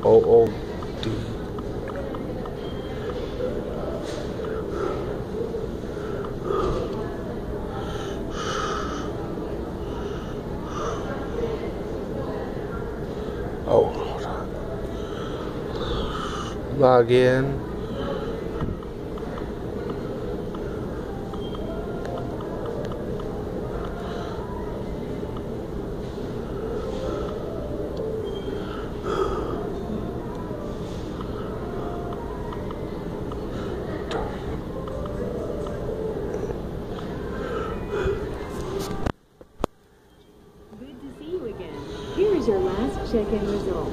OOD. Oh, hold on. Log in. Here is your last check-in result.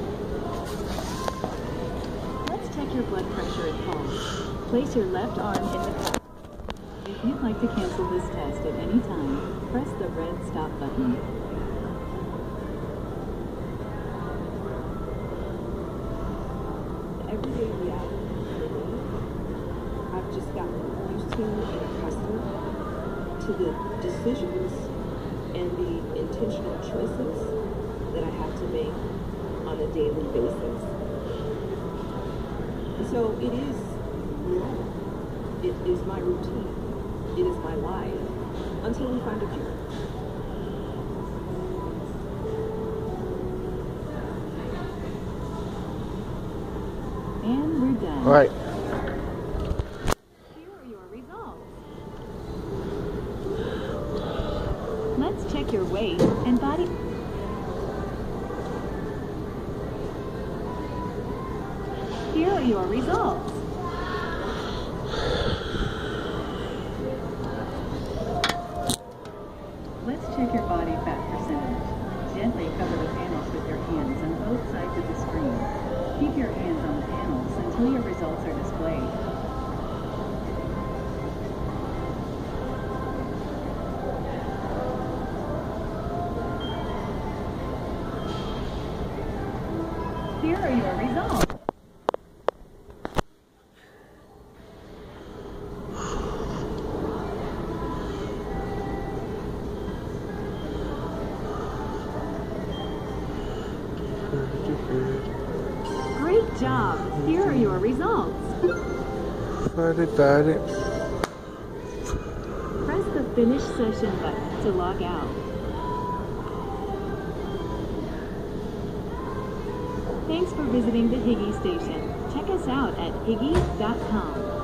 Let's check your blood pressure at home. Place your left arm in the cup. If you'd like to cancel this test at any time, press the red stop button. Everyday reality for me, I've just gotten used to and accustomed to the decisions and the intentional choices that I have to make on a daily basis. And so it is normal. It is my routine. It is my life until we find a cure. And we're done. All right. Here are your results. Let's check your weight and body. Here are your results. Let's check your body fat percentage. Gently cover the panels with your hands on both sides of the screen. Keep your hands on the panels until your results are displayed. Here are your results. Great job. Here are your results. Got it. Press the Finish Session button to log out. Thanks for visiting the Higi station. Check us out at higi.com.